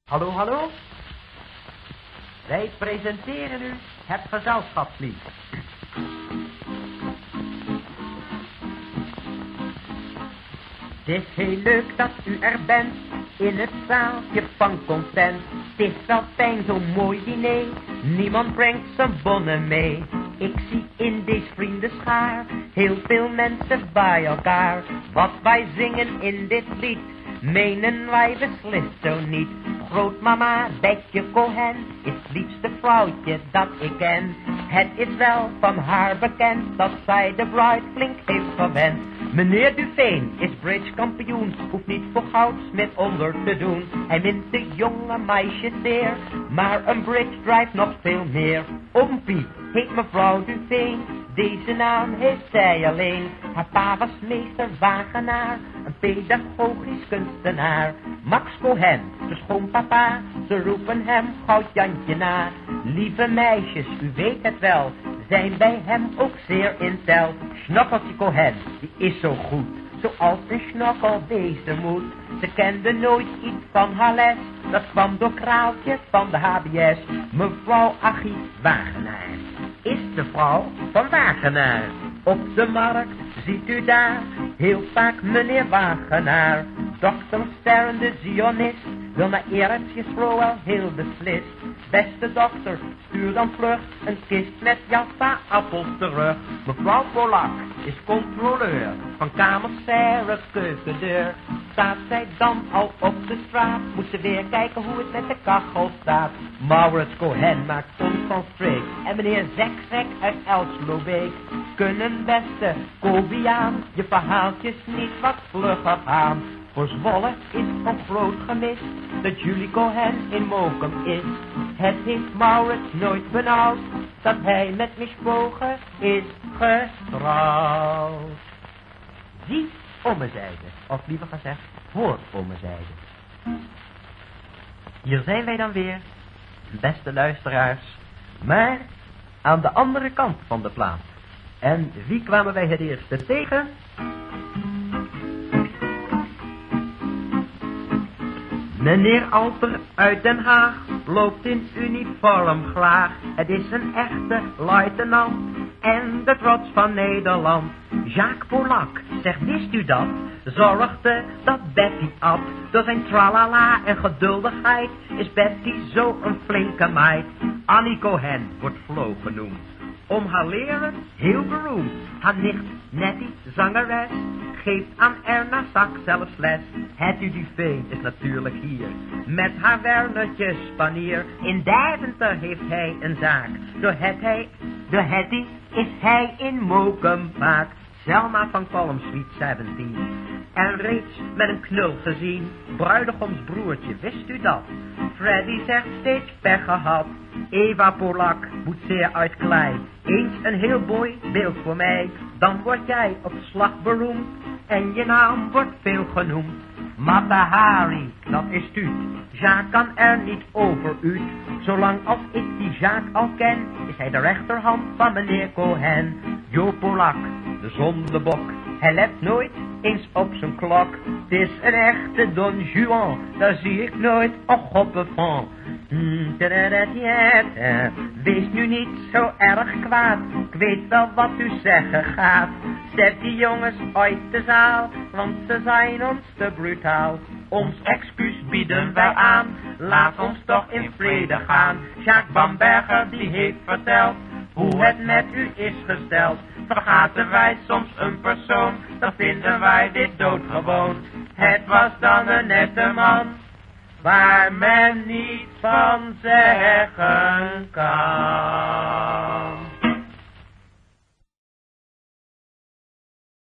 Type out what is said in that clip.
Hallo, hallo. Wij presenteren u het gezelschapslied. Het is heel leuk dat u er bent, in het zaaltje van content. Het is wel fijn, zo'n mooi diner, niemand brengt zijn bonnen mee. Ik zie in deze vriendenschaar, heel veel mensen bij elkaar. Wat wij zingen in dit lied, menen wij beslist zo niet. Grootmama Betje Cohen is het liefste vrouwtje dat ik ken. Het is wel van haar bekend dat zij de bride flink heeft gewend. Meneer Dufeen is bridge kampioen, hoeft niet voor goudsmit onder te doen. Hij mint de jonge meisjes zeer, maar een bridge drijft nog veel meer. Oompie heet mevrouw Dufeen, deze naam heeft zij alleen. Haar pa was meester Wagenaar, een pedagogisch kunstenaar. Max Cohen, de schoonpapa, ze roepen hem gauw Jantje na. Lieve meisjes, u weet het wel, zijn bij hem ook zeer in tel. Snokkeltje Cohen, die is zo goed, zoals een snokkel wezen moet. Ze kende nooit iets van haar les, dat kwam door Kraaltje van de HBS. Mevrouw Achie Wagenaar is de vrouw van Wagenaar. Op de markt ziet u daar heel vaak meneer Wagenaar. Dokter Stern, de zionist, wil naar Eretsjes wel heel beslist. Beste dokter, stuur dan vlug een kist met Jaffa appels terug. Mevrouw Polak is controleur van kamerserre keukendeur. Staat zij dan al op de straat, moet ze weer kijken hoe het met de kachel staat. Maurits Cohen maakt ons van streek en meneer Zekzek uit Elslobeek kunnen beste Kobiaan je verhaaltjes niet wat vlugger gaan. Voor Zwolle is van groot gemist dat Julie Cohen in Mokum is. Het heeft Maurits nooit benauwd dat hij met Mispogen is getrouwd. Zie ommezijde, of liever gezegd, voor ommezijde. Hier zijn wij dan weer, beste luisteraars, maar aan de andere kant van de plaat. En wie kwamen wij het eerste tegen? Meneer Alter uit Den Haag loopt in uniform graag. Het is een echte luitenant en de trots van Nederland. Jacques Polak, zegt wist u dat? Zorgde dat Betty at. Door zijn tralala en geduldigheid is Betty zo een flinke meid. Annie Cohen wordt Flo genoemd, om haar leren heel beroemd. Haar nicht Nettie, zangeres, geeft aan Erna Zak zelfs les. Hetty Dufeen is natuurlijk hier, met haar Wernertje Spanier. In Deventer heeft hij een zaak, door Hetty is hij in Mokum vaak. Selma van Column Suite 17, en reeds met een knul gezien. Bruidegoms broertje, wist u dat? Freddy zegt steeds pech gehad. Eva Polak moet zeer uit klei. Eens een heel mooi beeld voor mij, dan word jij op slag beroemd en je naam wordt veel genoemd. Mata Hari, dat is tuut. Jacques kan er niet over uit. Zolang als ik die Jacques al ken, is hij de rechterhand van meneer Cohen. Jo Polak, de zondebok, hij let nooit eens op zijn klok. Het is een echte Don Juan, daar zie ik nooit een goppe van. Wees nu niet zo erg kwaad, ik weet wel wat u zeggen gaat. Zet die jongens uit de zaal, want ze zijn ons te brutaal. Ons excuus bieden wij aan, laat ons toch in vrede gaan. Jacques Bamberger die heeft verteld hoe het met u is gesteld. Vergaten wij soms een persoon, dan vinden wij dit doodgewoon. Het was dan een nette man, waar men niet van zeggen